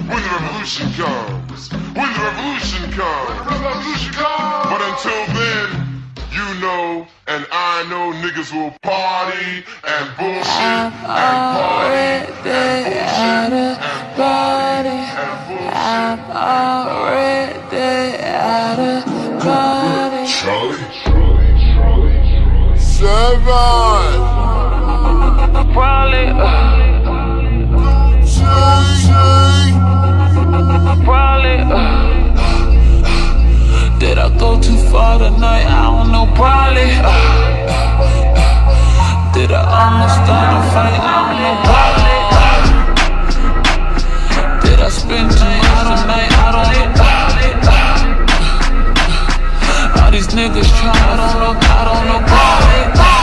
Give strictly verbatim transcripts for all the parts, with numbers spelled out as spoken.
when the revolution comes. When the revolution comes. When the revolution comes. But until then, you know, and I know niggas will party and bullshit and party and bullshit and party and bullshit. I'm already out of party. Charlie, Seven. Probably. Uh, Probably. Uh, did I go too far tonight? I don't know. Probably. Uh, did I almost start a fight? I don't know. Probably. Uh, did I spend too much tonight? I don't know. Probably. Uh, all these niggas trying. I don't know. I don't know. Probably.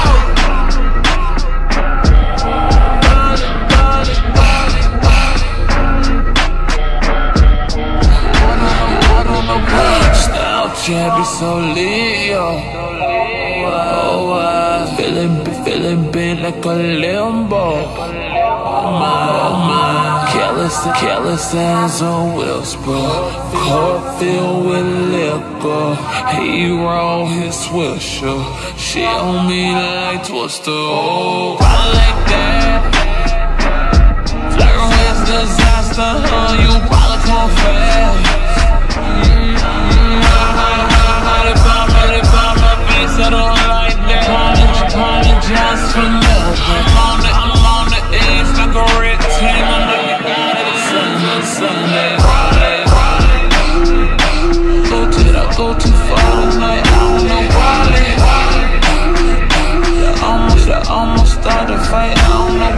Can't be so Leo. Oh, uh, feeling, feeling big like a limbo. My, my, careless, careless as a whisper. Cup filled with liquor. Hero, his swisher. She on me like Twister. Oh, I like that. Flirting with disaster, huh? You probably come fast. I don't like that. Apologize for nothing. I'm on the, I'm on the edge like a red team. I'm like, Sunday, Sunday, Friday, Friday. Go till I go too far tonight. I don't know why. I almost, I almost started a fight. I don't know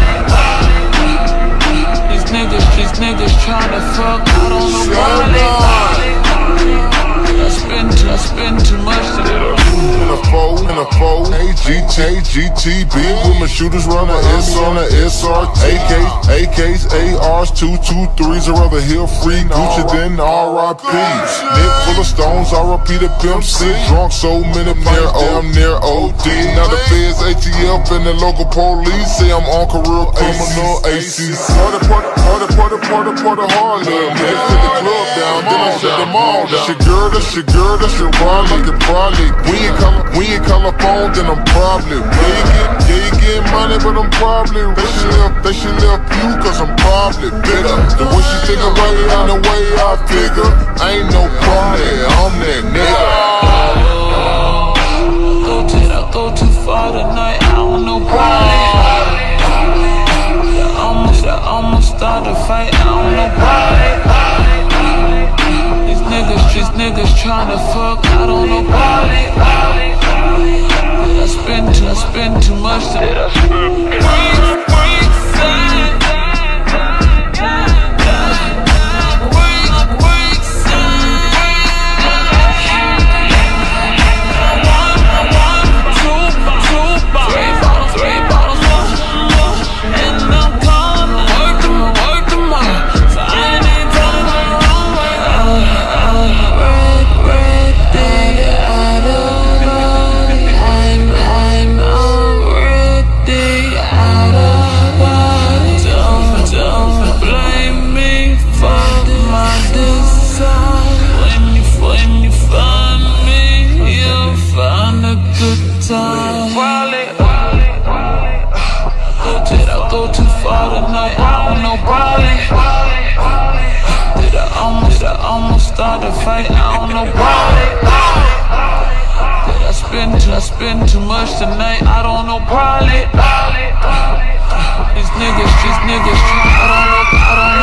why. These niggas, these niggas trying to fuck. I don't know why. I spend, I spend too much today. In a foe, in a foe, A G T, G T B. With my shooters run the S on the S R T. A K, A Ks, A Rs, two two threes. I'd rather heal free Gucci than R I P. Neck full of stones, R I P the Pimp C. Drunk so many pints, damn near O D. Now the feds, A T F, and the local police say I'm on career criminal, A C C. Party, party, party, party, party, party hard, little man. Shut the club down, then I shut them all down. That's your girl, that's your girl, that's your ride like it probably. We ain't call, we ain't call a phone, then I'm probably. Yeah, you get, yeah, you get money, but I'm probably. They should left, they should left you, cause I'm probably bitter. The way she think away and the way I figure, ain't no problem, I'm that nigga. Go till I go too far tonight, I don't know why. I almost, I almost started a fight, I don't know why. These niggas, these niggas tryna fuck, I don't know why. Did I spend, did I spend too much today? Did I spend? Started a fight, I don't know why. Did I spend, did I spend too much tonight? I don't know, probably. These niggas, these niggas trying, I don't know, I don't know.